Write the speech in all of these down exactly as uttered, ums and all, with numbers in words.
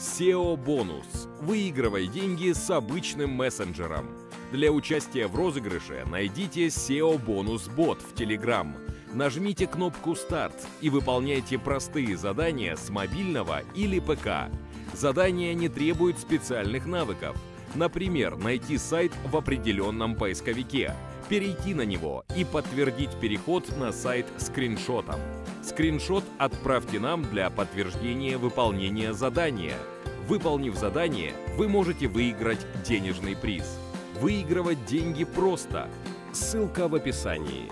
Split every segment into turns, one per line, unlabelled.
сео бонус. Выигрывай деньги с обычным мессенджером. Для участия в розыгрыше найдите сео бонус бот в Telegram. Нажмите кнопку «Старт» и выполняйте простые задания с мобильного или ПК. Задания не требуют специальных навыков. Например, найти сайт в определенном поисковике, перейти на него и подтвердить переход на сайт скриншотом. Скриншот отправьте нам для подтверждения выполнения задания. Выполнив задание, вы можете выиграть денежный приз. Выигрывать деньги просто. Ссылка в описании.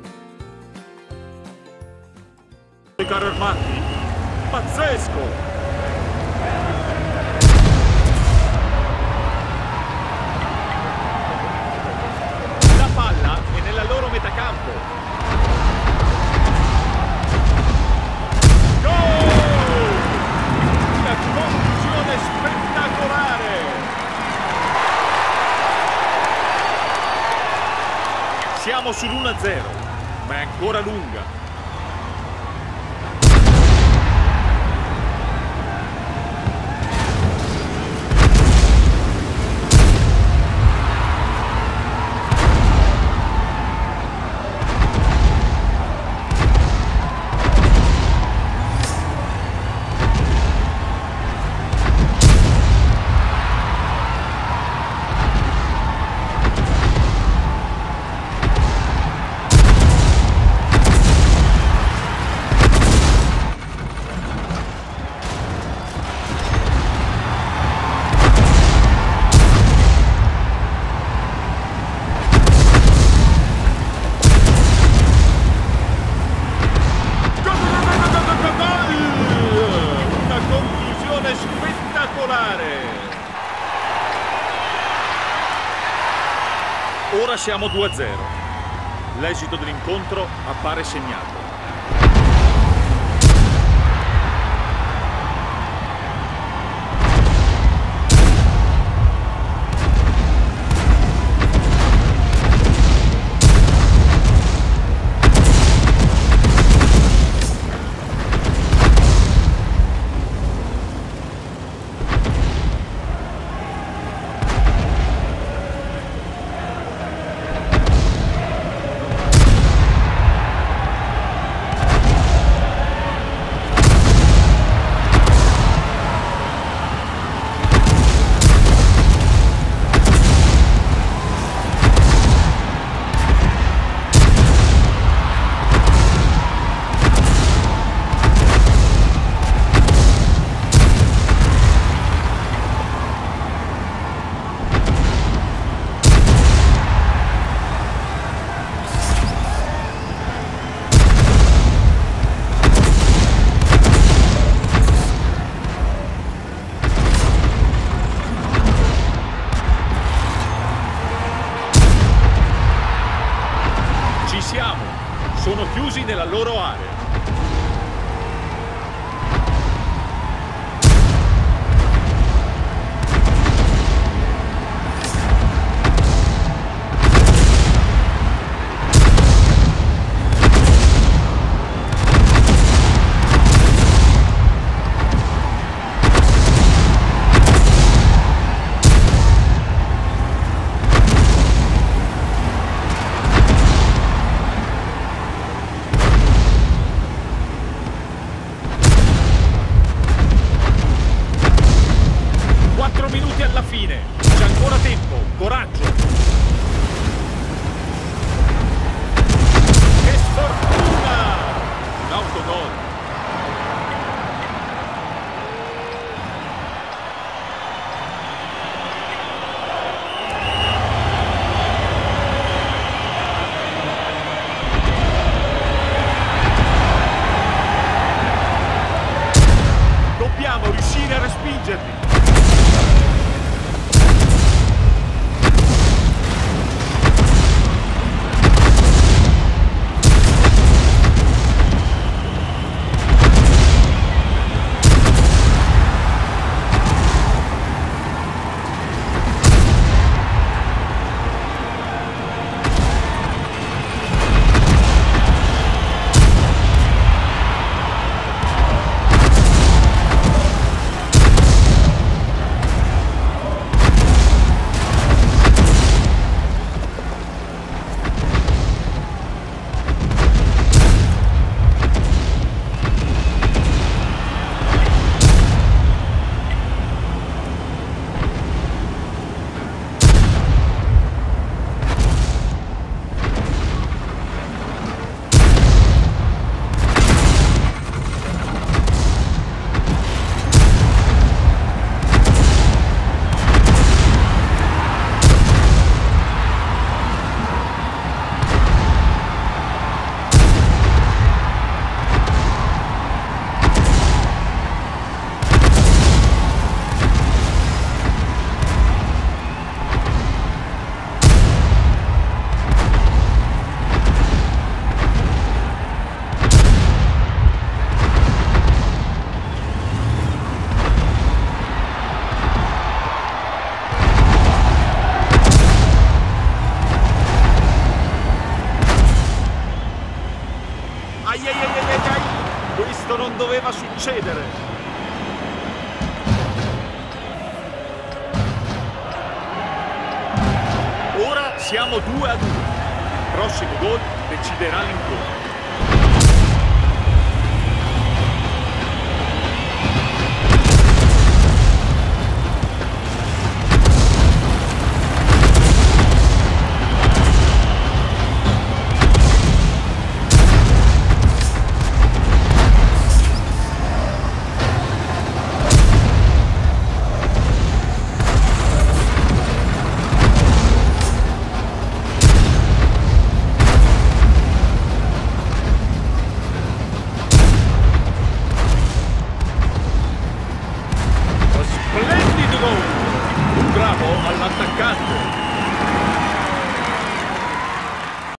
Carri armati, pazzesco! La palla è nella loro metacampo. Gol! Una conclusione spettacolare! Siamo sull'uno a zero, ma è ancora lunga. Ora siamo due a zero. L'esito dell'incontro appare segnato. Sono chiusi nella loro area. Minuti alla fine, c'è ancora tempo, coraggio! Che sfortuna! Un autogol! Dobbiamo riuscire a respingerli! succedere? Ora siamo due a due. Il prossimo gol deciderà l'incontro. Bravo all'attaccante!